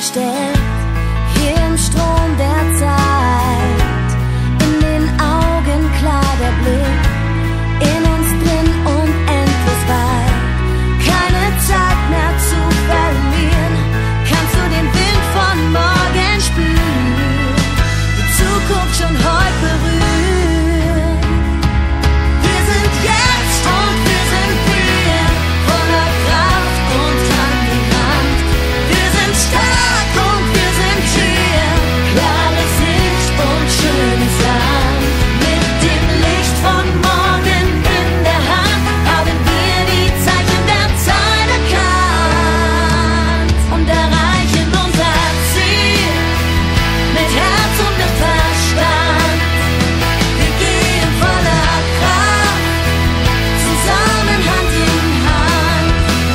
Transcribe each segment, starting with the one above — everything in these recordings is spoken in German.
steckt hier im Strom der Zeit. In den Augen klar der Blick, in uns drin unendlich weit. Keine Zeit mehr zu verlieren, kannst du den Wind von morgen spüren, die Zukunft schon heute berühren. Wir sind jetzt und wir sind hier, voller Kraft und Hand in Hand. Wir sind stark und wir sind hier, klare Sicht und schönes Land. Mit dem Licht von morgen in der Hand haben wir die Zeichen der Zeit erkannt und erreichen unser Ziel mit Herz und mit Verstand. Wir gehen voller Kraft zusammen Hand in Hand.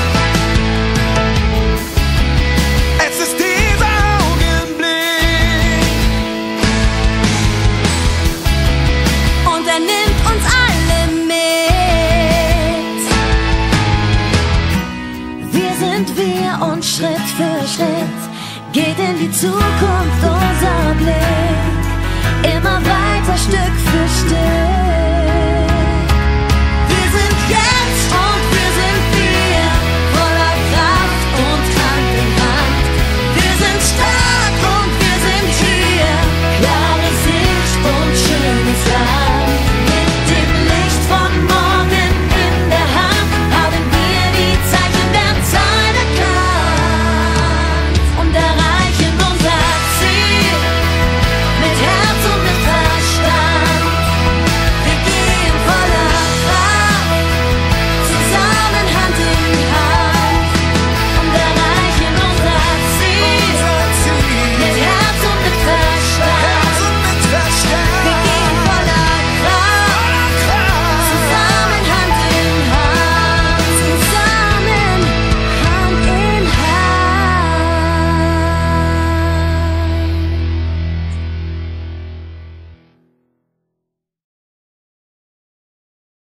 Es ist dieser Augenblick. Und er nimmt uns alle mit. Wir sind wir und Schritt für Schritt geht in die Zukunft unser Blick. Immer weiter